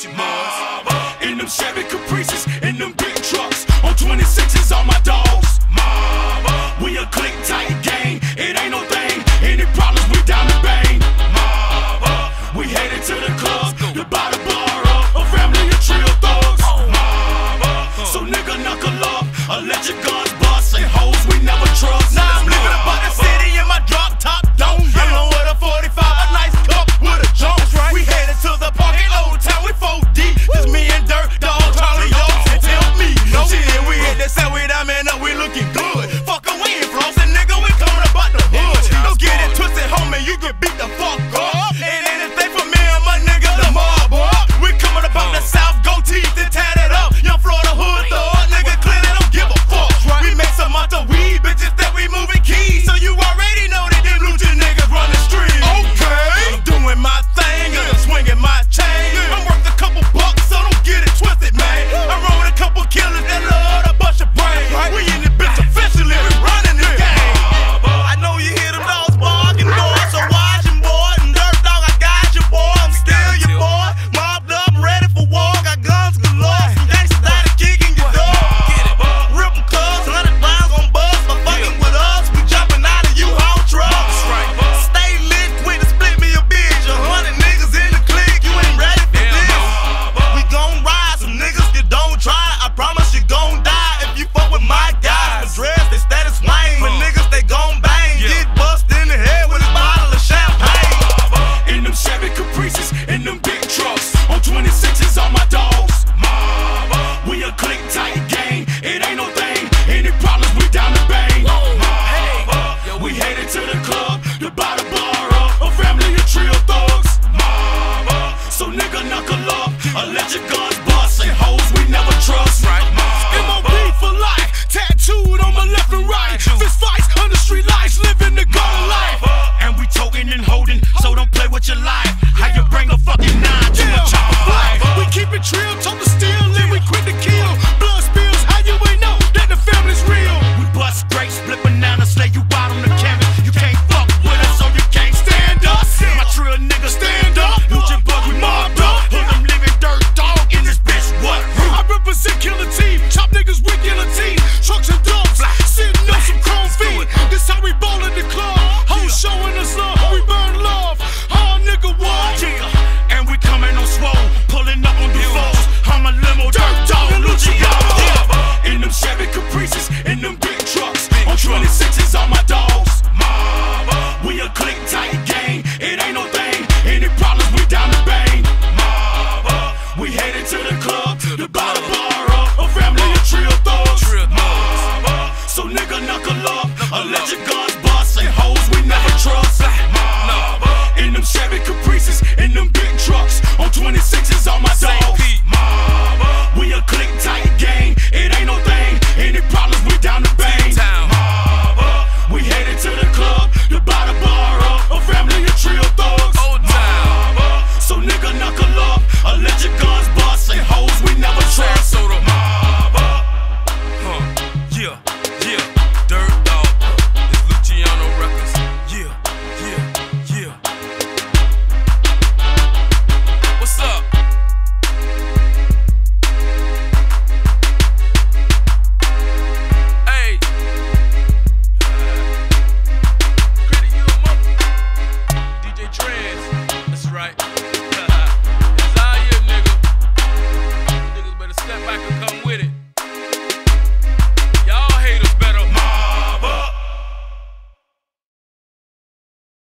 with you, boys. In them Chevy Caprices, in them big trucks, on 26s, all my dogs. We a click tight gang, it ain't no thing. Any problems, we down the bang. We headed to the club, to buy the bar up, a family of trio thugs. So nigga, knuckle up, I'll let you go.